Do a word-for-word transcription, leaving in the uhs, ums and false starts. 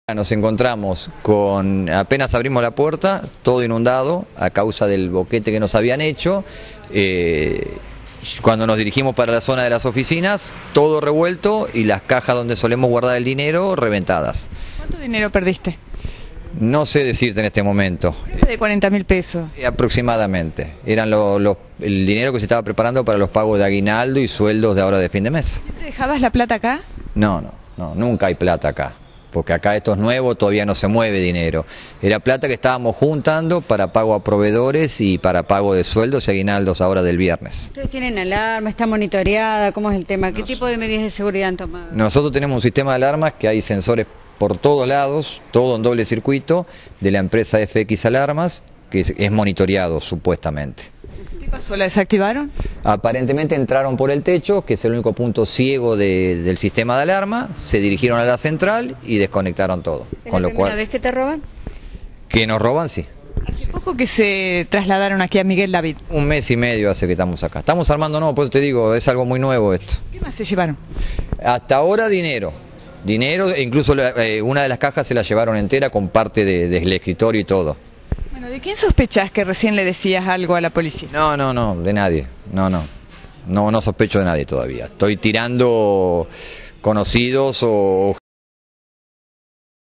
Nos encontramos con, apenas abrimos la puerta, todo inundado a causa del boquete que nos habían hecho. Eh, cuando nos dirigimos para la zona de las oficinas, todo revuelto y las cajas donde solemos guardar el dinero reventadas. ¿Cuánto dinero perdiste? No sé decirte en este momento. Cerca de cuarenta mil pesos. Eh, aproximadamente. Eran lo, lo, el dinero que se estaba preparando para los pagos de aguinaldo y sueldos de ahora de fin de mes. ¿Siempre dejabas la plata acá? No, no, no, nunca hay plata acá. Porque acá esto es nuevo, todavía no se mueve dinero. Era plata que estábamos juntando para pago a proveedores y para pago de sueldos y aguinaldos ahora del viernes. ¿Ustedes tienen alarma? ¿Está monitoreada? ¿Cómo es el tema? ¿Qué Nos... tipo de medidas de seguridad han tomado? Nosotros tenemos un sistema de alarmas que hay sensores por todos lados, todo en doble circuito, de la empresa F X Alarmas, que es, es monitoreado supuestamente. ¿Qué pasó? ¿La desactivaron? Aparentemente entraron por el techo, que es el único punto ciego de, del sistema de alarma, se dirigieron a la central y desconectaron todo. ¿Es con la lo primera cual, vez que te roban? Que nos roban, sí. Hace poco que se trasladaron aquí a Miguel David. Un mes y medio hace que estamos acá. Estamos armando, no, por eso te digo, es algo muy nuevo esto. ¿Qué más se llevaron? Hasta ahora dinero. Dinero, e incluso eh, una de las cajas se la llevaron entera con parte de, del escritorio y todo. Bueno, ¿de quién sospechás que recién le decías algo a la policía? No, no, no, de nadie. No, no. No, no sospecho de nadie todavía. Estoy tirando conocidos o